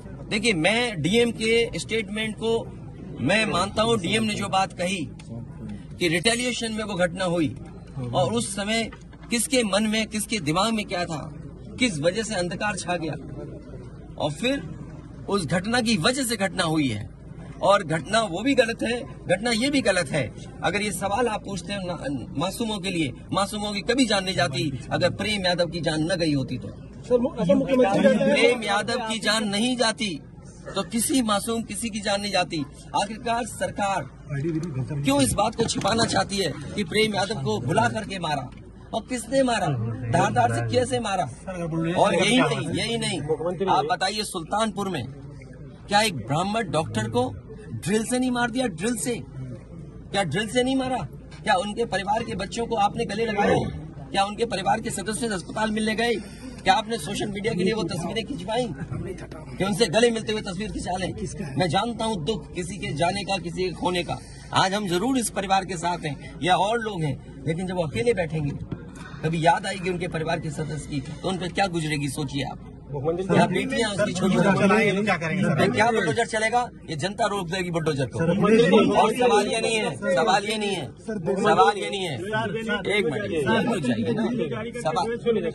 देखिए, मैं डीएम के स्टेटमेंट को मैं मानता हूं। डीएम ने जो बात कही कि रिटेलिएशन में वो घटना हुई और उस समय किसके मन में, किसके दिमाग में क्या था, किस वजह से अंधकार छा गया और फिर उस घटना की वजह से घटना हुई है। और घटना वो भी गलत है, घटना ये भी गलत है। अगर ये सवाल आप पूछते हैं मासूमों के लिए, मासूमों की कभी जान नहीं जाती अगर प्रेम यादव की जान न गई होती तो। प्रेम यादव की जान नहीं जाती तो किसी मासूम किसी की जान नहीं जाती। आखिरकार सरकार क्यों इस बात को छिपाना चाहती है कि प्रेम यादव को भुला करके मारा और किसने मारा, धारदार से कैसे मारा। और यही नहीं आप बताइए, सुल्तानपुर में क्या एक ब्राह्मण डॉक्टर को ड्रिल से नहीं मार दिया? ड्रिल से क्या ड्रिल से नहीं मारा? क्या उनके परिवार के बच्चों को आपने गले लगाए? क्या उनके परिवार के सदस्य अस्पताल मिलने गए? क्या आपने सोशल मीडिया के लिए वो तस्वीरें खिंचवाई कि उनसे गले मिलते हुए तस्वीर खिंचा लें? मैं जानता हूं दुख किसी के जाने का, किसी के खोने का। आज हम जरूर इस परिवार के साथ हैं या और लोग हैं, लेकिन जब वो अकेले बैठेंगे कभी याद आएगी उनके परिवार के सदस्य की तो उन पर क्या गुजरेगी, सोचिए आप। क्या बेटियां उसकी छोटी क्या बुलडोजर चलेगा? ये जनता रोक देगी बुलडोजर को। और सवाल ये नहीं है, सवाल ये नहीं है, सवाल ये नहीं है। एक मिनट रुक जाइए ना, सवाल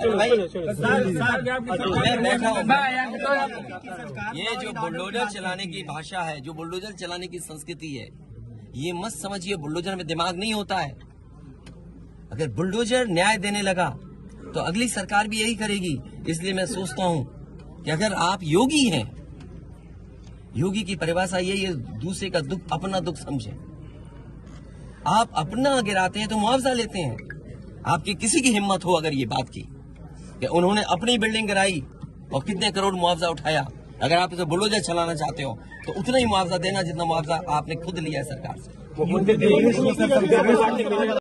मैं बैठा हूँ। ये जो बुलडोजर चलाने की भाषा है, जो बुलडोजर चलाने की संस्कृति है, ये मत समझिए बुलडोजर में दिमाग नहीं होता है। अगर बुलडोजर न्याय देने लगा तो अगली सरकार भी यही करेगी। इसलिए मैं सोचता हूं कि अगर आप योगी हैं, योगी की परिभाषा यही है, दूसरे का दुख अपना दुख समझे। आप अपना गिराते हैं तो मुआवजा लेते हैं। आपकी किसी की हिम्मत हो अगर ये बात की कि उन्होंने अपनी बिल्डिंग गिराई और कितने करोड़ मुआवजा उठाया, अगर आप इसे बुलडोजर चलाना चाहते हो तो उतना ही मुआवजा देना जितना मुआवजा आपने खुद लिया है सरकार से।